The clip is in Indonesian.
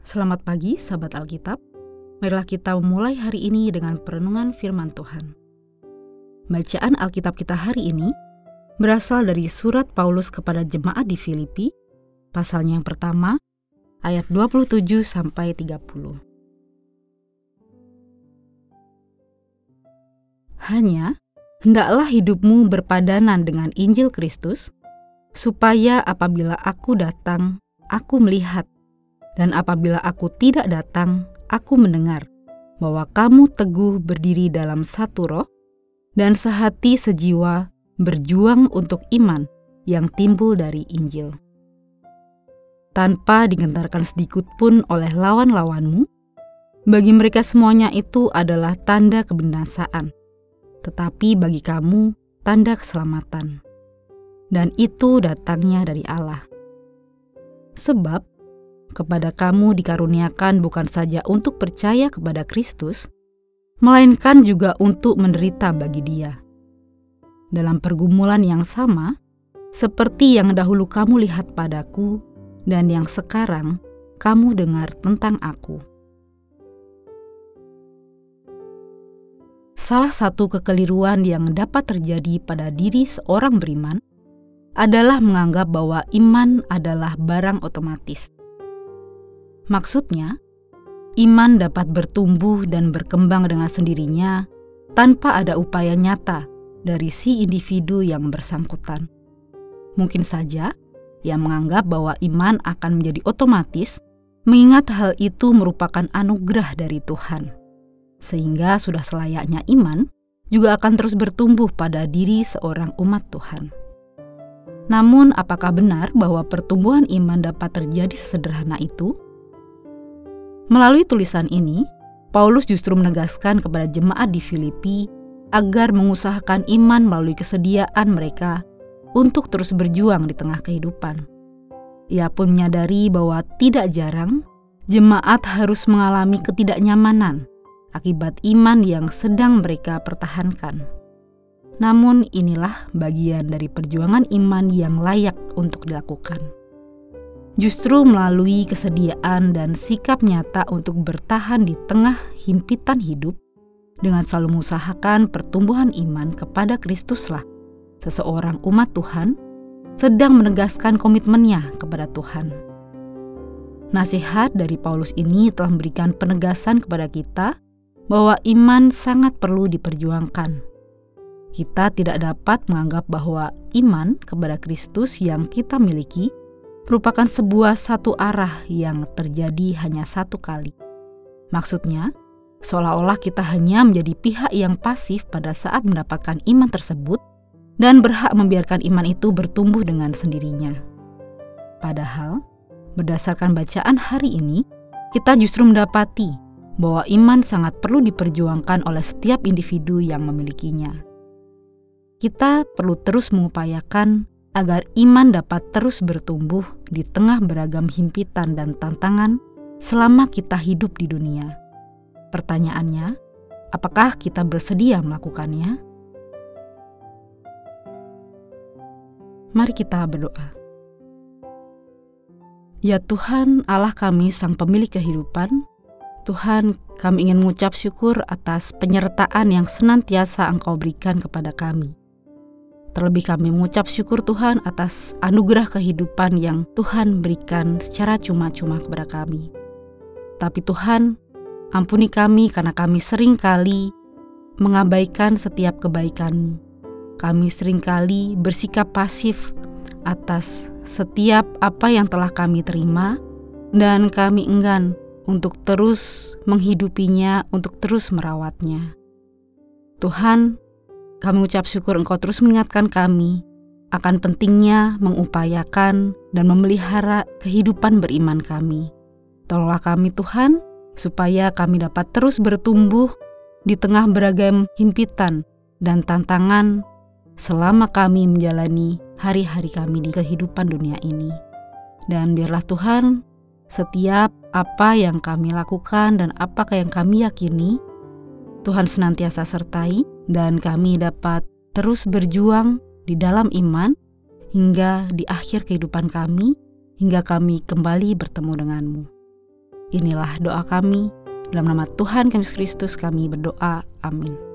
Selamat pagi, sahabat Alkitab. Marilah kita memulai hari ini dengan perenungan firman Tuhan. Bacaan Alkitab kita hari ini berasal dari surat Paulus kepada jemaat di Filipi, pasalnya yang pertama, ayat 27-30. Hanya, hendaklah hidupmu berpadanan dengan Injil Kristus, supaya apabila aku datang, aku melihat, dan apabila aku tidak datang, aku mendengar bahwa kamu teguh berdiri dalam satu roh dan sehati sejiwa berjuang untuk iman yang timbul dari Injil. Tanpa digentarkan sedikit pun oleh lawan-lawanmu, bagi mereka semuanya itu adalah tanda kebinasaan, tetapi bagi kamu tanda keselamatan. Dan itu datangnya dari Allah. Sebab kepada kamu dikaruniakan bukan saja untuk percaya kepada Kristus, melainkan juga untuk menderita bagi Dia. Dalam pergumulan yang sama, seperti yang dahulu kamu lihat padaku, dan yang sekarang kamu dengar tentang aku. Salah satu kekeliruan yang dapat terjadi pada diri seorang beriman adalah menganggap bahwa iman adalah barang otomatis. Maksudnya, iman dapat bertumbuh dan berkembang dengan sendirinya tanpa ada upaya nyata dari si individu yang bersangkutan. Mungkin saja ia menganggap bahwa iman akan menjadi otomatis, mengingat hal itu merupakan anugerah dari Tuhan. Sehingga sudah selayaknya iman juga akan terus bertumbuh pada diri seorang umat Tuhan. Namun, apakah benar bahwa pertumbuhan iman dapat terjadi sesederhana itu? Melalui tulisan ini, Paulus justru menegaskan kepada jemaat di Filipi agar mengusahakan iman melalui kesediaan mereka untuk terus berjuang di tengah kehidupan. Ia pun menyadari bahwa tidak jarang jemaat harus mengalami ketidaknyamanan akibat iman yang sedang mereka pertahankan. Namun inilah bagian dari perjuangan iman yang layak untuk dilakukan. Justru melalui kesediaan dan sikap nyata untuk bertahan di tengah himpitan hidup, dengan selalu mengusahakan pertumbuhan iman kepada Kristuslah, seseorang umat Tuhan sedang menegaskan komitmennya kepada Tuhan. Nasihat dari Paulus ini telah memberikan penegasan kepada kita bahwa iman sangat perlu diperjuangkan. Kita tidak dapat menganggap bahwa iman kepada Kristus yang kita miliki merupakan sebuah satu arah yang terjadi hanya satu kali. Maksudnya, seolah-olah kita hanya menjadi pihak yang pasif pada saat mendapatkan iman tersebut dan berhak membiarkan iman itu bertumbuh dengan sendirinya. Padahal, berdasarkan bacaan hari ini, kita justru mendapati bahwa iman sangat perlu diperjuangkan oleh setiap individu yang memilikinya. Kita perlu terus mengupayakan agar iman dapat terus bertumbuh di tengah beragam himpitan dan tantangan selama kita hidup di dunia. Pertanyaannya, apakah kita bersedia melakukannya? Mari kita berdoa. Ya Tuhan, Allah kami, Sang Pemilik kehidupan, Tuhan, kami ingin mengucap syukur atas penyertaan yang senantiasa Engkau berikan kepada kami. Terlebih kami mengucap syukur Tuhan atas anugerah kehidupan yang Tuhan berikan secara cuma-cuma kepada kami. Tapi Tuhan, ampuni kami karena kami seringkali mengabaikan setiap kebaikan-Mu. Kami seringkali bersikap pasif atas setiap apa yang telah kami terima, dan kami enggan untuk terus menghidupinya, untuk terus merawatnya. Tuhan, kami ucap syukur Engkau terus mengingatkan kami akan pentingnya mengupayakan dan memelihara kehidupan beriman kami. Tolonglah kami Tuhan, supaya kami dapat terus bertumbuh di tengah beragam himpitan dan tantangan selama kami menjalani hari-hari kami di kehidupan dunia ini. Dan biarlah Tuhan, setiap apa yang kami lakukan dan apakah yang kami yakini, Tuhan senantiasa sertai dan kami dapat terus berjuang di dalam iman hingga di akhir kehidupan kami, hingga kami kembali bertemu denganmu. Inilah doa kami. Dalam nama Tuhan Yesus Kristus kami berdoa. Amin.